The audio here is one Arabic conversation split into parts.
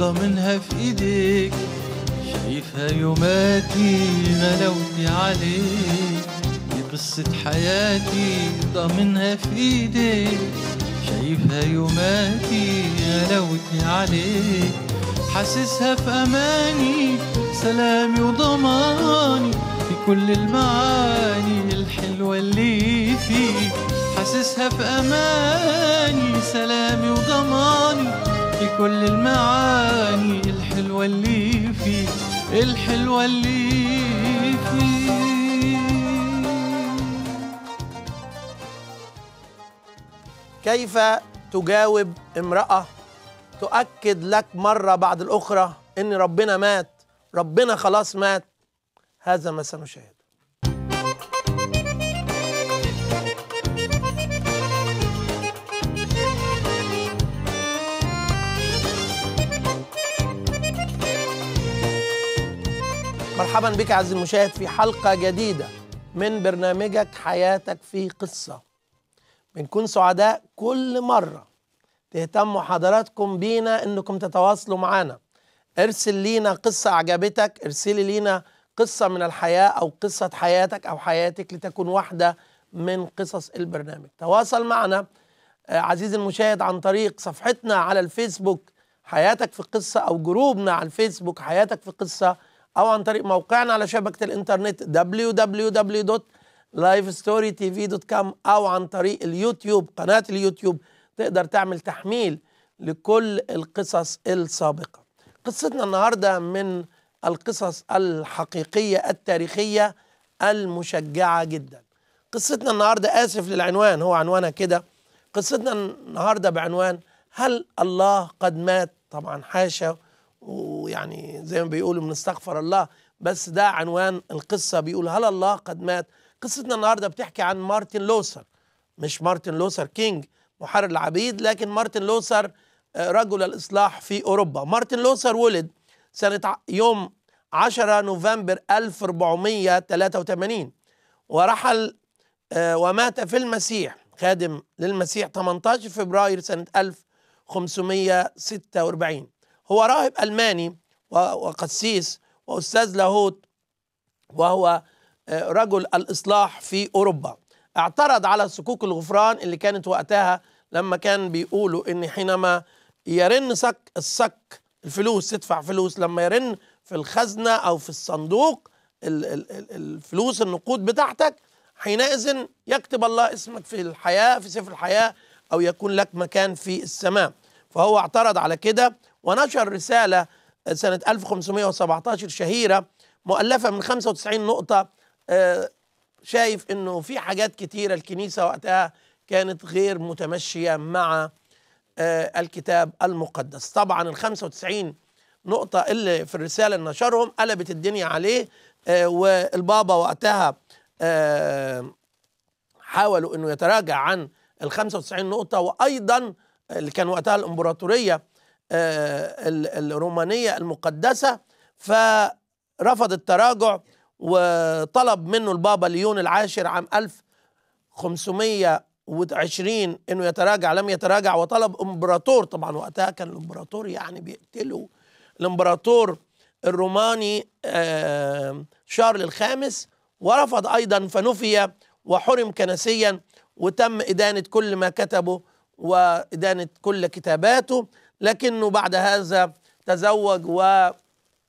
ضامنها في ايديك، شايفها يوماتي غلاوتي عليك، دي قصة حياتي ضامنها في ايديك، شايفها يوماتي غلاوتي عليك، حاسسها في اماني سلامي وضماني في كل المعاني الحلوة اللي فيك، حاسسها في اماني سلامي وضماني في كل المعاني الحلوة اللي فيك، الحلوة اللي فيك. كيف تجاوب امرأة تؤكد لك مرة بعد الأخرى إن ربنا مات، ربنا خلاص مات؟ هذا ما سنشاهد. مرحبا بك عزيزي المشاهد في حلقة جديدة من برنامجك حياتك في قصة. بنكون سعداء كل مرة تهتموا حضراتكم بينا انكم تتواصلوا معنا. ارسل لينا قصة اعجبتك، ارسلي لينا قصة من الحياة او قصة حياتك او حياتك لتكون واحدة من قصص البرنامج. تواصل معنا عزيزي المشاهد عن طريق صفحتنا على الفيسبوك حياتك في قصة، او جروبنا على الفيسبوك حياتك في قصة، او عن طريق موقعنا على شبكة الانترنت www.lifestorytv.com، او عن طريق اليوتيوب قناة اليوتيوب تقدر تعمل تحميل لكل القصص السابقة. قصتنا النهاردة من القصص الحقيقية التاريخية المشجعة جدا. قصتنا النهاردة، آسف للعنوان، هو عنوانها كده، قصتنا النهاردة بعنوان هل الله قد مات؟ طبعا حاشا، ويعني زي ما بيقولوا بنستغفر الله، بس ده عنوان القصة، بيقول هل الله قد مات؟ قصتنا النهاردة بتحكي عن مارتن لوثر، مش مارتن لوثر كينج محرر العبيد، لكن مارتن لوثر رجل الإصلاح في أوروبا. مارتن لوثر ولد يوم 10 نوفمبر 1483، ورحل ومات في المسيح خادم للمسيح 18 فبراير سنة 1546. هو راهب ألماني وقسيس وأستاذ لاهوت، وهو رجل الإصلاح في أوروبا. اعترض على صكوك الغفران اللي كانت وقتها، لما كان بيقولوا إن حينما يرن الصك الفلوس، تدفع فلوس، لما يرن في الخزنة أو في الصندوق الفلوس النقود بتاعتك، حينئذ يكتب الله اسمك في الحياة، في سفر الحياة، أو يكون لك مكان في السماء. فهو اعترض على كده ونشر رسالة سنة 1517 شهيرة مؤلفة من 95 نقطة. شايف انه في حاجات كتيرة الكنيسة وقتها كانت غير متمشية مع الكتاب المقدس. طبعا ال 95 نقطة اللي في الرسالة اللي نشرهم قلبت الدنيا عليه، والبابا وقتها حاولوا انه يتراجع عن ال 95 نقطة، وايضا اللي كان وقتها الامبراطورية الرومانية المقدسة، فرفض التراجع، وطلب منه البابا ليون العاشر عام 1520 انه يتراجع، لم يتراجع، وطلب امبراطور. طبعا وقتها كان الامبراطور يعني بيقتلوا، الامبراطور الروماني شارل الخامس، ورفض ايضا، فنفي وحرم كنسيا، وتم إدانة كل ما كتبه وإدانة كل كتاباته. لكنه بعد هذا تزوج وترجم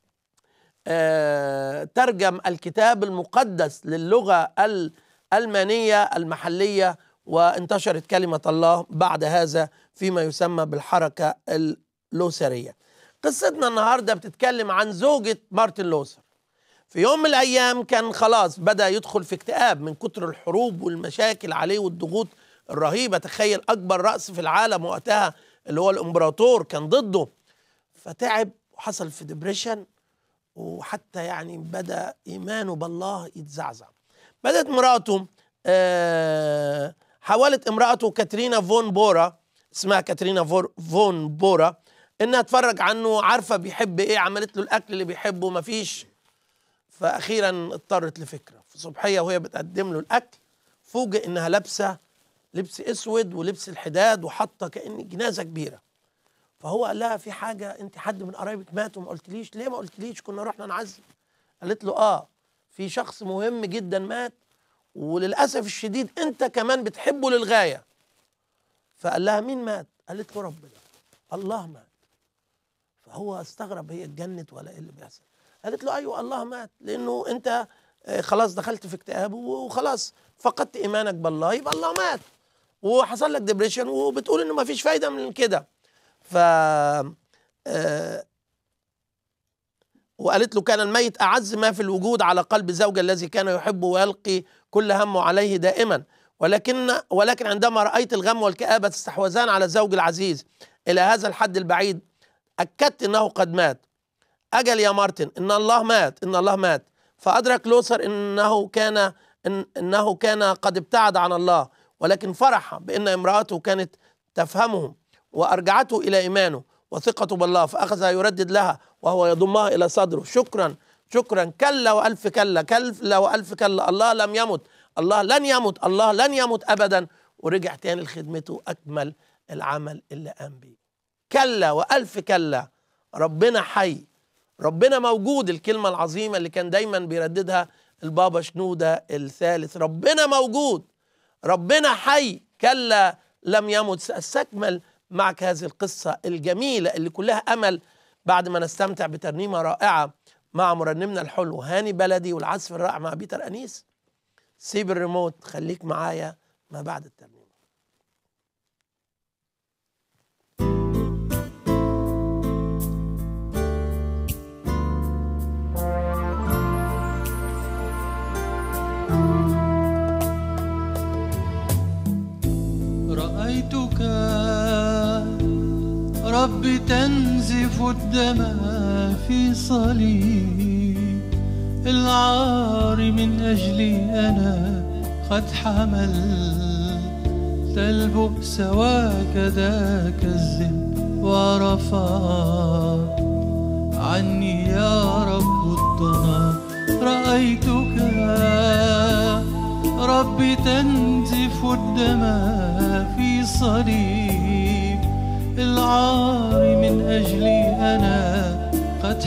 الكتاب المقدس للغة الألمانية المحلية، وانتشرت كلمة الله بعد هذا فيما يسمى بالحركة اللوثرية. قصتنا النهاردة بتتكلم عن زوجة مارتن لوثر. في يوم من الأيام كان خلاص بدأ يدخل في اكتئاب من كتر الحروب والمشاكل عليه والضغوط الرهيبة. تخيل أكبر رأس في العالم وقتها اللي هو الإمبراطور كان ضده، فتعب وحصل في ديبريشن، وحتى يعني بدأ إيمانه بالله يتزعزع. بدأت مراته حاولت امرأته كاترينا فون بورا، اسمها كاترينا فون بورا، إنها تفرج عنه، عارفة بيحب إيه، عملت له الأكل اللي بيحبه، مفيش. فأخيرا اضطرت لفكرة، في صبحية وهي بتقدم له الأكل فوجئ إنها لابسة لبس أسود ولبس الحداد، وحاطة كأن جنازة كبيرة، فهو قال لها في حاجة، انت حد من قرايبك مات وما قلتليش ليه؟ ما قلتليش كنا رحنا نعزي. قالت له في شخص مهم جدا مات، وللأسف الشديد انت كمان بتحبه للغاية. فقال لها مين مات؟ قالت له ربنا، الله مات. فهو استغرب، هي اتجنت ولا ايه اللي بيحصل؟ قالت له ايوه الله مات، لانه انت خلاص دخلت في اكتئاب وخلاص فقدت ايمانك بالله، يبقى الله مات وحصل لك ديبريشن وبتقول انه ما فيش فايده من كده. وقالت له كان الميت اعز ما في الوجود على قلب زوجها الذي كان يحبه ويلقي كل همه عليه دائما، ولكن عندما رايت الغم والكآبه تستحوذان على الزوج العزيز الى هذا الحد البعيد اكدت انه قد مات. اجل يا مارتن، ان الله مات، ان الله مات. فادرك لوثر انه كان قد ابتعد عن الله، ولكن فرح بان امراته كانت تفهمه وارجعته الى ايمانه وثقته بالله، فاخذ يردد لها وهو يضمها الى صدره: شكرا شكرا، كلا والف كلا، كلا والف كلا، الله لم يمت، الله لن يمت، الله لن يمت ابدا. ورجع تاني لخدمته، اكمل العمل اللي قام بيه. كلا والف كلا، ربنا حي، ربنا موجود. الكلمة العظيمة اللي كان دايما بيرددها البابا شنودة الثالث: ربنا موجود، ربنا حي، كلا لم يمت. سأستكمل معك هذه القصة الجميلة اللي كلها أمل بعد ما نستمتع بترنيمة رائعة مع مرنمنا الحلو هاني بلدي والعزف الرائع مع بيتر أنيس. سيب الريموت، خليك معايا ما بعد الترنيمة. رأيتك رب تنزف الدم في صليب العار، من أجلي أنا قد حملت البؤس وكذاك الذنب ورفعت عني يا رب الضنا. رأيتك رب تنزف الدم في صليب العار، من أجلي أنا قد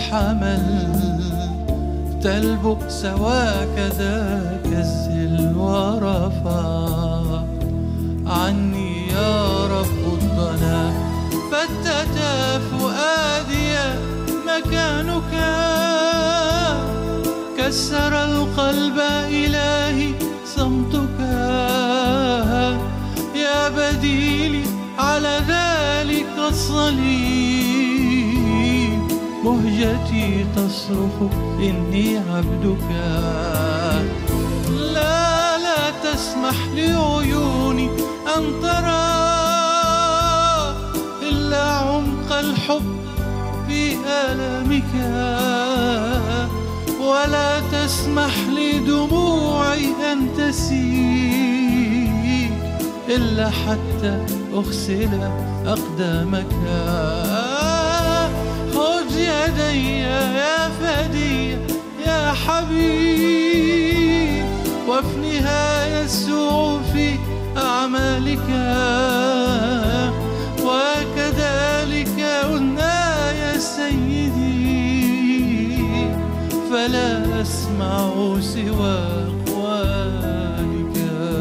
حملت البؤس وكذاك الذل ورفع عني يا رب الضنا. فتت فؤادي مكانك، كسر القلب إلهي صمتك، يا بديلي على ذلك الصليب. مهجتي تصرخ إني عبدك، لا تسمح لعيوني أن ترى إلا عمق الحب في آلامك، ولا تسمح لدموعي أن تسيل إلا حتى أغسل أقدامك. خذ يدي يا فدي يا حبيب، وافنها يسوع في أعمالك، وكذلك قلنا يا سيدي، فلا أسمع سوى أقوالك.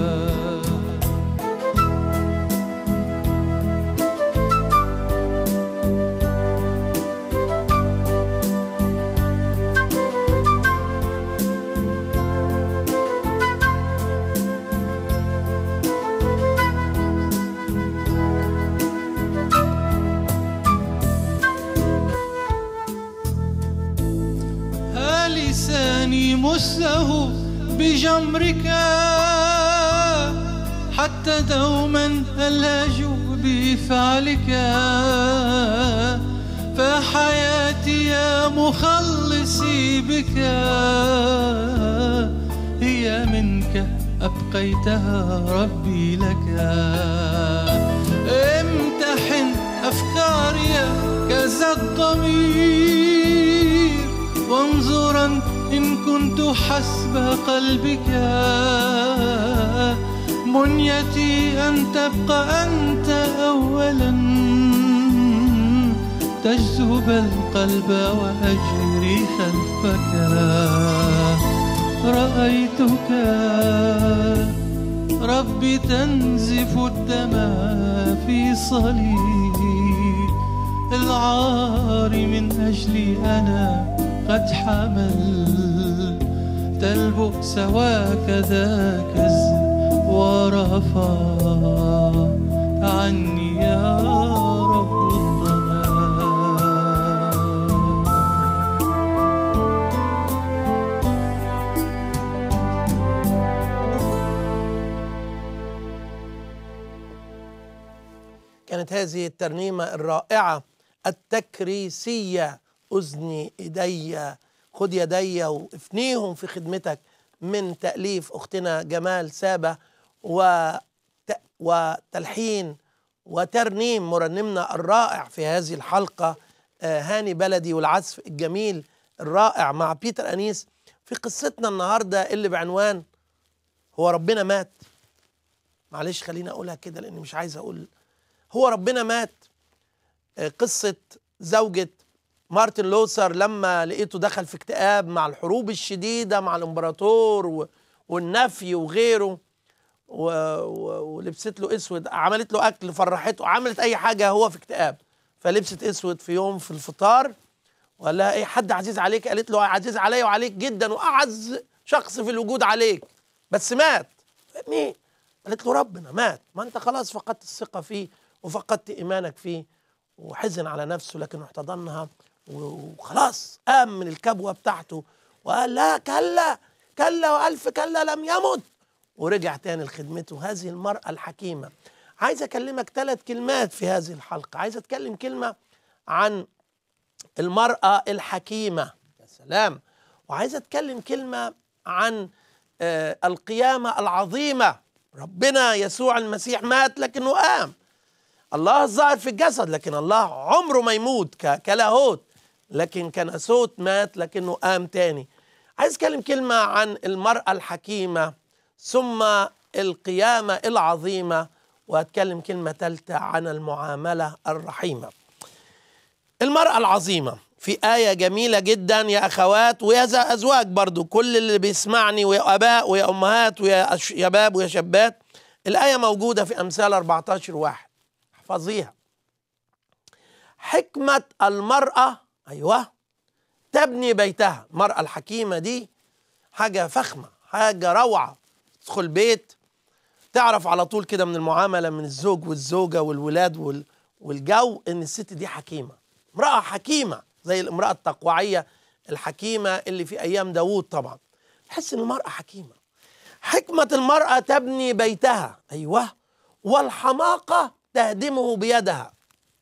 لساني مسه بجمرك، حتى دوما ألهج بفعلك، فحياتي يا مخلصي بك هي منك أبقيتها ربي لك. امتحن أفكاري كذا الضمير، وانظرا إن كنت حسب قلبك، منيتي أن تبقى أنت أولا، تجذب القلب وأجري خلفك. رأيتك ربي تنزف الدم في صليب العار، من أجلي أنا قد حملت البؤس وكذا كذب ورفع عني يا رب كانت هذه الترنيمة الرائعة التكريسية، أذني إيدي خد يدي وافنيهم في خدمتك، من تأليف أختنا جمال سابة وتلحين وترنيم مرنمنا الرائع في هذه الحلقة هاني بلدي، والعزف الجميل الرائع مع بيتر أنيس في قصتنا النهاردة اللي بعنوان هو ربنا مات. معلش خليني أقولها كده لأني مش عايز أقول هو ربنا مات. قصة زوجة مارتن لوثر لما لقيته دخل في اكتئاب مع الحروب الشديدة مع الامبراطور والنفي وغيره، ولبست له اسود، عملت له اكل فرحته، عملت اي حاجة هو في اكتئاب، فلبست اسود في يوم في الفطار وقال لها ايه حد عزيز عليك؟ قالت له عزيز عليا وعليك جدا واعز شخص في الوجود عليك، بس مات. مين؟ قالت له ربنا مات. ما انت خلاص فقدت الثقة فيه وفقدت ايمانك فيه، وحزن على نفسه لكنه احتضنها وخلاص قام من الكبوة بتاعته وقال لا كلا كلا وألف كلا لم يمت، ورجع تاني لخدمته. هذه المرأة الحكيمة. عايز أكلمك 3 كلمات في هذه الحلقة. عايز أتكلم كلمة عن المرأة الحكيمة، يا سلام، وعايز أتكلم كلمة عن القيامة العظيمة. ربنا يسوع المسيح مات لكنه قام. الله الظاهر في الجسد لكن الله عمره ما يموت كلاهوت، لكن كناسوت مات لكنه قام تاني. عايز اتكلم كلمة عن المرأة الحكيمة ثم القيامة العظيمة، واتكلم كلمة ثالثة عن المعاملة الرحيمة. المرأة العظيمة في آية جميلة جدا يا أخوات ويا أزواج برضو، كل اللي بيسمعني ويا أباء ويا أمهات ويا شباب ويا شابات. الآية موجودة في أمثال 14:1، احفظيها. حكمة المرأة تبني بيتها. المرأة الحكيمة دي حاجة فخمة، حاجة روعة. تدخل بيت تعرف على طول كده من المعاملة من الزوج والزوجة والولاد والجو ان الست دي حكيمة، امرأة حكيمة زي الامرأة التقوعية الحكيمة اللي في ايام داوود. طبعا تحس ان المرأة حكيمة. حكمة المرأة تبني بيتها، والحماقة تهدمه بيدها.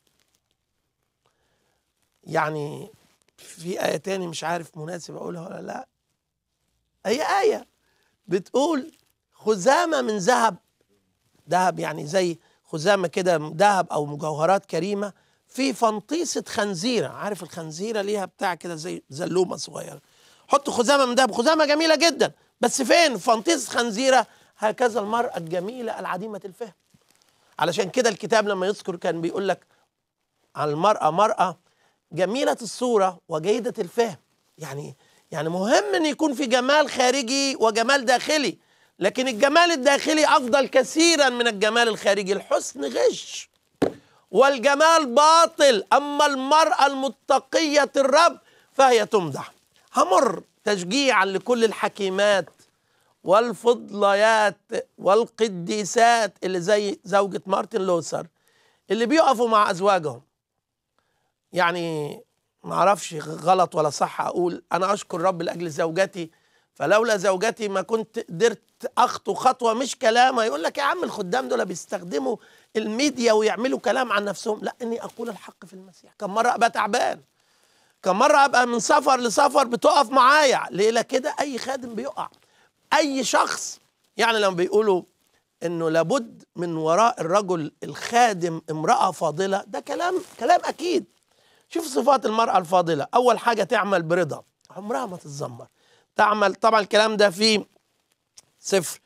يعني في آية تاني مش عارف مناسب أقولها ولا لا، هي آية بتقول خزامة من ذهب يعني زي خزامة كده ذهب أو مجوهرات كريمة في فنطيسة خنزيرة. عارف الخنزيرة ليها بتاع كده زي زلومة صغيرة، حط خزامة من ذهب، خزامة جميلة جدا، بس فين؟ فنطيسة خنزيرة. هكذا المرأة الجميلة العديمة الفهم. علشان كده الكتاب لما يذكر كان بيقول لك عن المرأة مرأة جميلة الصورة وجيدة الفهم. يعني مهم ان يكون في جمال خارجي وجمال داخلي، لكن الجمال الداخلي افضل كثيرا من الجمال الخارجي. الحسن غش والجمال باطل، اما المرأة المتقية الرب فهي تمدح. همر تشجيعا لكل الحكيمات والفضليات والقديسات اللي زي زوجة مارتن لوثر اللي بيقفوا مع أزواجهم. يعني ما أعرفش غلط ولا صح أقول أنا أشكر رب لأجل زوجتي، فلولا زوجتي ما كنت قدرت أخطو خطوة. مش كلام يقول لك يا عم الخدام دول بيستخدموا الميديا ويعملوا كلام عن نفسهم. لا، إني أقول الحق في المسيح. كم مرة أبقى تعبان، كم مرة أبقى من سفر لسفر بتقف معايا ليلة كده. أي خادم بيقع، أي شخص. يعني لما بيقولوا إنه لابد من وراء الرجل الخادم امرأة فاضلة، ده كلام أكيد. شوف صفات المرأة الفاضلة. أول حاجة تعمل برضا، عمرها ما تتذمر. تعمل، طبعا الكلام ده في سفر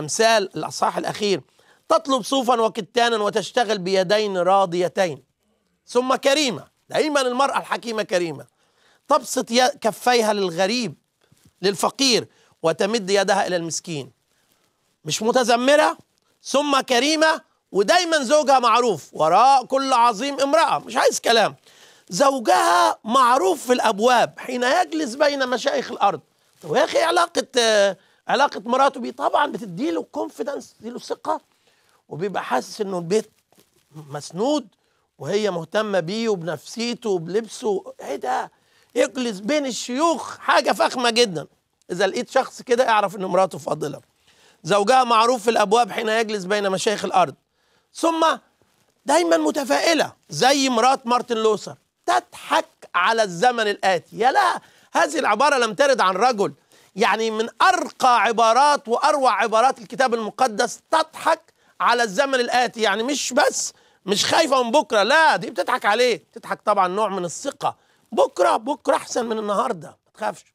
الأمثال الأصحاح الأخير. تطلب صوفا وكتانا وتشتغل بيدين راضيتين. ثم كريمة. دايما المرأة الحكيمة كريمة. تبسط كفيها للغريب للفقير وتمد يدها إلى المسكين. مش متذمرة، ثم كريمة، ودايما زوجها معروف. وراء كل عظيم امرأة، مش عايز كلام. زوجها معروف في الأبواب حين يجلس بين مشايخ الأرض. طب يا أخي علاقة مراته بيه طبعا بتديله كونفيدنس، تديله ثقة، وبيبقى حاسس إنه البيت مسنود وهي مهتمة بيه وبنفسيته وبلبسه. إيه ده؟ يجلس بين الشيوخ، حاجة فخمة جدا. إذا لقيت شخص كده اعرف إن مراته فاضلة. زوجها معروف في الأبواب حين يجلس بين مشايخ الأرض. ثم دايما متفائلة زي مرات مارتن لوثر، تضحك على الزمن الآتي. يا لا، هذه العبارة لم ترد عن رجل، يعني من أرقى عبارات وأروع عبارات الكتاب المقدس. تضحك على الزمن الآتي، يعني مش خايفة من بكرة، لا، دي بتضحك عليه. تضحك طبعا نوع من الثقة، بكرة أحسن من النهاردة، ما تخافش.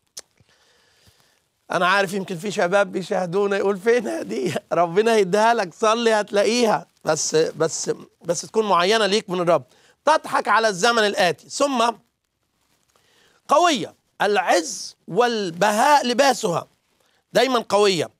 أنا عارف يمكن في شباب بيشاهدونا يقول فين دي، ربنا يديها لك، صلي هتلاقيها، بس تكون معينة ليك من الرب. تضحك على الزمن الآتي. ثم قوية، العز والبهاء لباسها، دايما قوية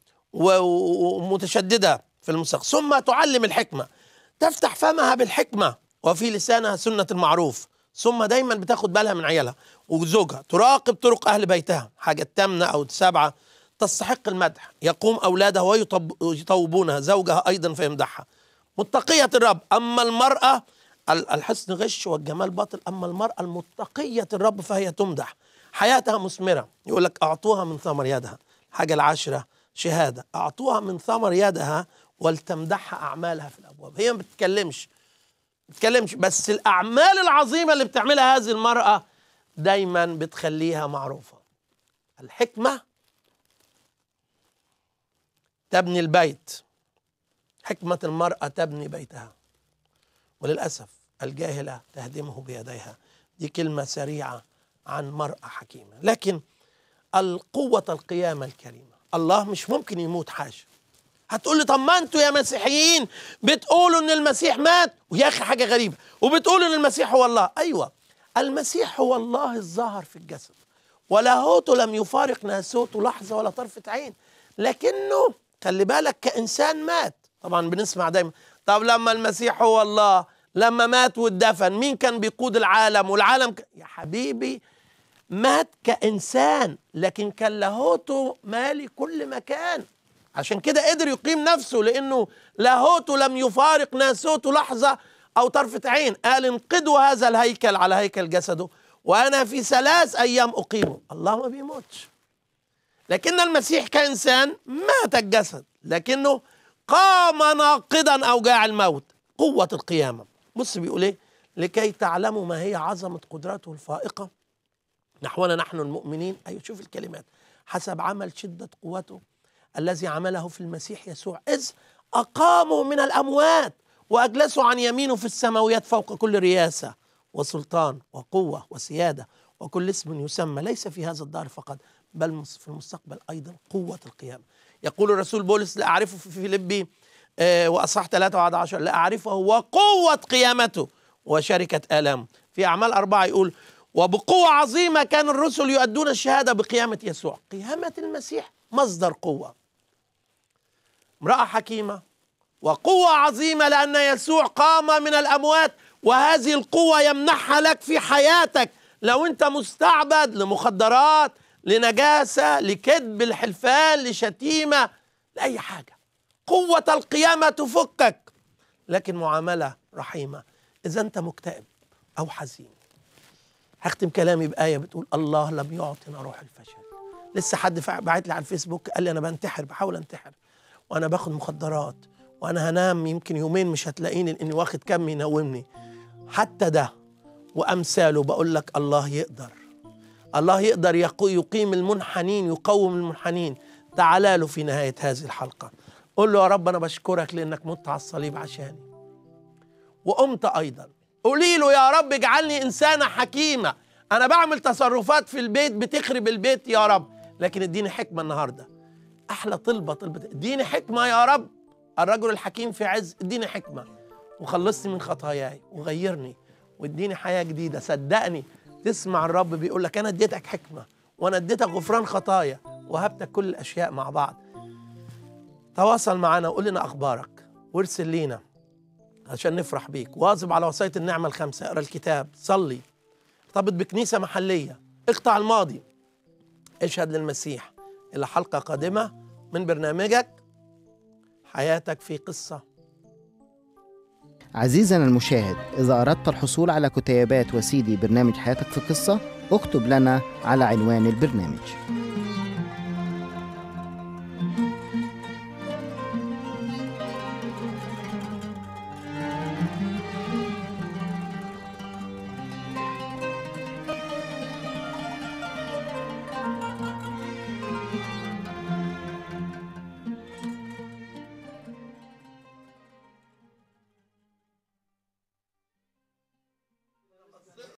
ومتشددة في المستقبل. ثم تعلم الحكمة، تفتح فمها بالحكمة وفي لسانها سنة المعروف. ثم دايما بتاخد بالها من عيالها وزوجها. تراقب طرق أهل بيتها، حاجة الثامنة أو السابعة، تستحق المدح. يقوم أولادها ويطوبونها، زوجها أيضا فيمدحها. متقية الرب. أما المرأة الحسن غش والجمال باطل، أما المرأة المتقية الرب فهي تمدح. حياتها مثمرة. يقول لك أعطوها من ثمر يدها. حاجة العاشرة شهادة، أعطوها من ثمر يدها ولتمدحها أعمالها في الأبواب. هي ما بتتكلمش، بس الأعمال العظيمة اللي بتعملها هذه المرأة دايما بتخليها معروفة. الحكمة تبني البيت، حكمة المرأة تبني بيتها، وللأسف الجاهلة تهدمه بيديها. دي كلمة سريعة عن مرأة حكيمة. لكن القوة القيامة الكريمة، الله مش ممكن يموت، حاشا. هتقول لي طب ما انتوا يا مسيحيين بتقولوا ان المسيح مات، ويا اخي حاجة غريبة، وبتقولوا ان المسيح هو الله. ايوه، المسيح هو الله الظاهر في الجسد، ولاهوته لم يفارق ناسوته لحظة ولا طرفة عين، لكنه خلي بالك كإنسان مات. طبعا بنسمع دايما طب لما المسيح هو الله، لما مات واتدفن مين كان بيقود العالم؟ والعالم يا حبيبي مات كإنسان، لكن كان لاهوته مالي كل مكان. عشان كده قدر يقيم نفسه، لأنه لاهوته لم يفارق ناسوته لحظة أو طرفة عين. قال انقضوا هذا الهيكل على هيكل جسده وأنا في 3 أيام أقيمه. الله ما بيموتش، لكن المسيح كإنسان مات الجسد، لكنه قام ناقضا أوجاع الموت. قوة القيامة. بص بيقول ايه؟ لكي تعلموا ما هي عظمة قدرته الفائقة نحونا نحن المؤمنين. أيوة، شوف الكلمات. حسب عمل شدة قوته الذي عمله في المسيح يسوع، إذ أقاموا من الأموات وأجلسوا عن يمينه في السماويات فوق كل رياسة وسلطان وقوة وسيادة وكل اسم يسمى، ليس في هذا الدهر فقط بل في المستقبل أيضا. قوة القيامة. يقول الرسول بولس لا أعرفه في فيليبي وأصحاح 3:11 لا أعرفه وقوة قيامته وشركة آلامه. في أعمال 4 يقول وبقوة عظيمة كان الرسل يؤدون الشهادة بقيامة يسوع. قيامة المسيح مصدر قوة. امرأة حكيمة وقوة عظيمة لأن يسوع قام من الأموات، وهذه القوة يمنحها لك في حياتك لو أنت مستعبد لمخدرات، لنجاسة، لكذب، لحلفان، لشتيمة، لأي حاجة. قوة القيامة تفكك، لكن معاملة رحيمة إذا أنت مكتئب أو حزين. هختم كلامي بآية بتقول الله لم يعطنا روح الفشل. لسه حد بعت لي على الفيسبوك قال لي أنا بنتحر، بحاول أنتحر وأنا باخد مخدرات وأنا هنام يمكن يومين مش هتلاقيني لأني واخد كم ينومني. حتى ده وأمثاله بقول لك الله يقدر. الله يقدر يقيم المنحنين، يقوم المنحنين. تعال له في نهاية هذه الحلقة قل له يا رب أنا بشكرك لأنك مت على الصليب عشاني وقمت أيضا. قولي له يا رب اجعلني إنسانة حكيمة، أنا بعمل تصرفات في البيت بتخرب البيت يا رب، لكن اديني حكمة النهاردة. أحلى طلبة اديني حكمة يا رب. الرجل الحكيم في عز، اديني حكمة وخلصني من خطاياي وغيرني واديني حياة جديدة. صدقني تسمع الرب بيقول لك أنا اديتك حكمة، وأنا اديتك غفران خطايا، وهبتك كل الأشياء مع بعض. تواصل معنا وقول لنا أخبارك، وارسل لينا عشان نفرح بيك. واظب على وصاية النعمة ال5، اقرأ الكتاب، صلي، ارتبط بكنيسة محلية، اقطع الماضي، اشهد للمسيح. إلى حلقة قادمة من برنامجك حياتك في قصة. عزيزنا المشاهد، إذا أردت الحصول على كتيبات وسيدي برنامج حياتك في قصة، اكتب لنا على عنوان البرنامج.